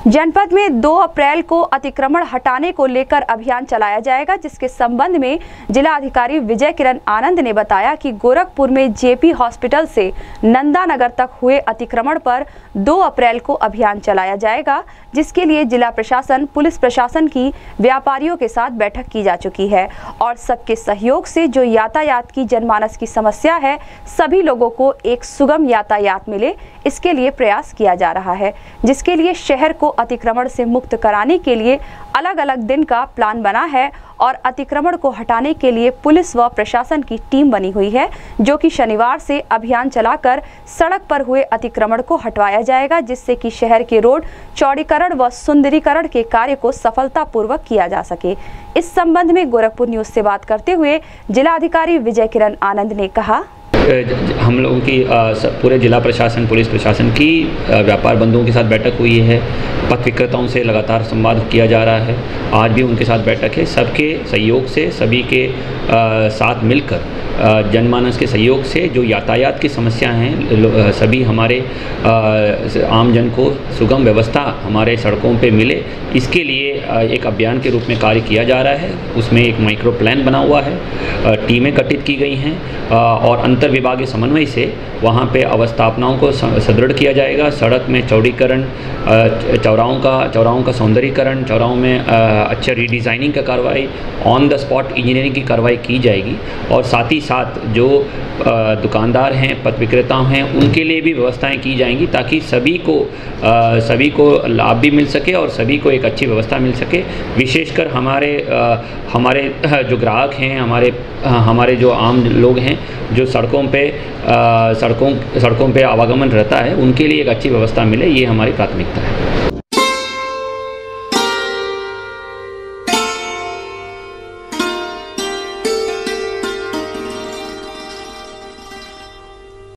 जनपद में 2 अप्रैल को अतिक्रमण हटाने को लेकर अभियान चलाया जाएगा, जिसके संबंध में जिला अधिकारी विजय किरण आनंद ने बताया कि गोरखपुर में जेपी हॉस्पिटल से नंदानगर तक हुए अतिक्रमण पर 2 अप्रैल को अभियान चलाया जाएगा, जिसके लिए जिला प्रशासन, पुलिस प्रशासन की व्यापारियों के साथ बैठक की जा चुकी है और सबके सहयोग से जो यातायात की जनमानस की समस्या है, सभी लोगों को एक सुगम यातायात मिले, इसके लिए प्रयास किया जा रहा है, जिसके लिए शहर को अतिक्रमण से मुक्त कराने के लिए अलग अलग दिन का प्लान बना है और अतिक्रमण को हटाने के लिए पुलिस व प्रशासन की टीम बनी हुई है, जो कि शनिवार से अभियान चलाकर सड़क पर हुए अतिक्रमण को हटवाया जाएगा, जिससे कि शहर के रोड चौड़ीकरण व सुंदरीकरण के कार्य को सफलतापूर्वक किया जा सके। इस संबंध में गोरखपुर न्यूज से बात करते हुए जिलाधिकारी विजय किरण आनंद ने कहा, हम लोगों की पूरे जिला प्रशासन, पुलिस प्रशासन की व्यापार बंधुओं के साथ बैठक हुई है। पथ विक्रेताओं से लगातार संवाद किया जा रहा है। आज भी उनके साथ बैठक है। सबके सहयोग से, सभी के साथ मिलकर, जनमानस के सहयोग से जो यातायात की समस्या हैं, सभी हमारे आम जन को सुगम व्यवस्था हमारे सड़कों पे मिले, इसके लिए एक अभियान के रूप में कार्य किया जा रहा है। उसमें एक माइक्रो प्लान बना हुआ है, टीमें गठित की गई हैं और अंतर विभागीय समन्वय से वहाँ पे अवस्थापनाओं को सुदृढ़ किया जाएगा। सड़क में चौड़ीकरण, चौराहों का सौंदर्यीकरण, चौराहों में अच्छा रीडिज़ाइनिंग का कार्रवाई, ऑन द स्पॉट इंजीनियरिंग की कार्रवाई की जाएगी और साथ ही साथ जो दुकानदार हैं, पथ विक्रेता हैं, उनके लिए भी व्यवस्थाएं की जाएंगी ताकि सभी को लाभ भी मिल सके और सभी को एक अच्छी व्यवस्था मिल सके। विशेषकर हमारे जो ग्राहक हैं, हमारे जो आम लोग हैं, जो सड़कों पे आवागमन रहता है, उनके लिए एक अच्छी व्यवस्था मिले, ये हमारी प्राथमिकता है।